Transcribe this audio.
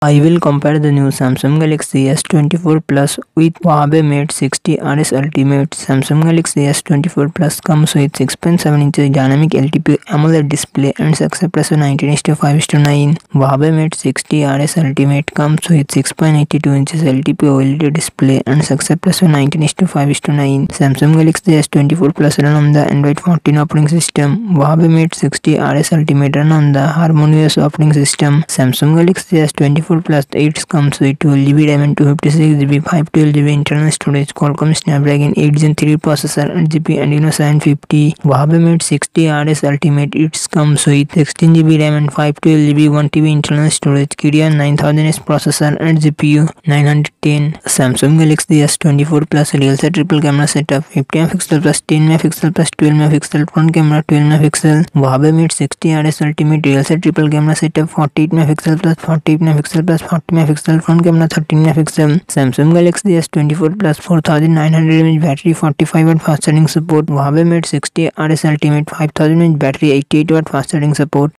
I will compare the new Samsung Galaxy S24 Plus with Huawei Mate 60 RS Ultimate. Samsung Galaxy S24 Plus comes with 6.7 inches dynamic LTP AMOLED display and success ratio 19:5:9. Huawei Mate 60 RS Ultimate comes with 6.82 inches LTP OLED display and success ratio 19:5:9. Samsung Galaxy S24 Plus run on the Android 14 operating system. Huawei Mate 60 RS Ultimate run on the HarmonyOS operating system. Samsung Galaxy S24 Plus 8 comes with 12GB RAM and 256GB 512GB internal storage. Qualcomm Snapdragon 8 Gen 3 processor, 8GB Adreno 750. Huawei Mate 60 RS Ultimate it comes with 16GB RAM and 512GB 1TB internal storage. Kirin 9000S processor and GPU 910. Samsung Galaxy S24 Plus real set triple camera setup 50MP plus 10MP plus 12MP front camera 12MP. Huawei Mate 60 RS Ultimate real set triple camera setup 48MP plus 40MP plus 40MP front camera 13MP. Samsung Galaxy S24 Plus 4900mAh battery 45W fast charging support. Huawei Mate 60 RS Ultimate 5000mAh battery 88W fast charging support.